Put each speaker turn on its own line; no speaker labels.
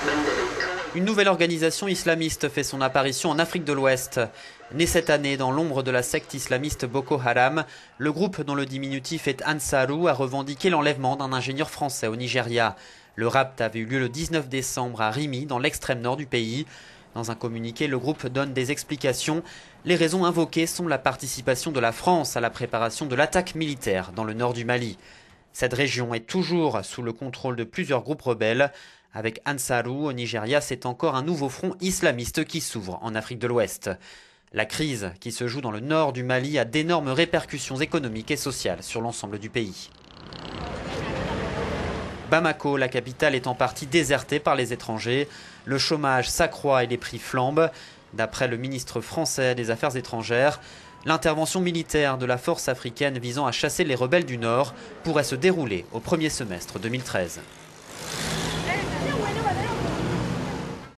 Une nouvelle organisation islamiste fait son apparition en Afrique de l'Ouest. Né cette année dans l'ombre de la secte islamiste Boko Haram, le groupe dont le diminutif est Ansarou a revendiqué l'enlèvement d'un ingénieur français au Nigeria. Le rapt avait eu lieu le 19 décembre à Rimi, dans l'extrême nord du pays. Dans un communiqué, le groupe donne des explications. Les raisons invoquées sont la participation de la France à la préparation de l'attaque militaire dans le nord du Mali. Cette région est toujours sous le contrôle de plusieurs groupes rebelles. Avec Ansarou au Nigeria, c'est encore un nouveau front islamiste qui s'ouvre en Afrique de l'Ouest. La crise qui se joue dans le nord du Mali a d'énormes répercussions économiques et sociales sur l'ensemble du pays. Bamako, la capitale, est en partie désertée par les étrangers. Le chômage s'accroît et les prix flambent. D'après le ministre français des Affaires étrangères, l'intervention militaire de la force africaine visant à chasser les rebelles du Nord pourrait se dérouler au premier semestre 2013.